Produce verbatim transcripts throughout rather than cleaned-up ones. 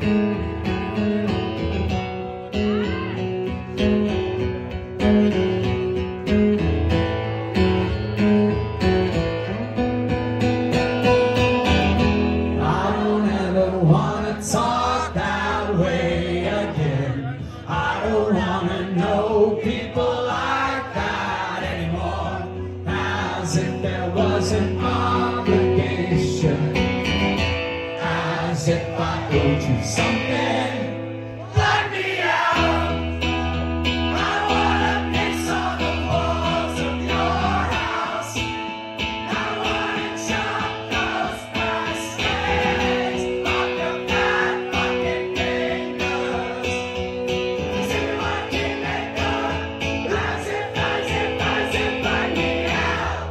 Talk that way again. I don't wanna know people like that anymore. As if there was an obligation, as if I owed you something. Let me out. I wanna piss on the walls of your house. I wanna chop those bracelets off your back fucking fingers. See what can they do? As if, as if, as if, let me out.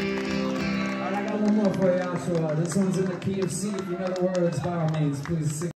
For you, Oshawa. This one's in the key of C. If you know the words, by all means, please sing.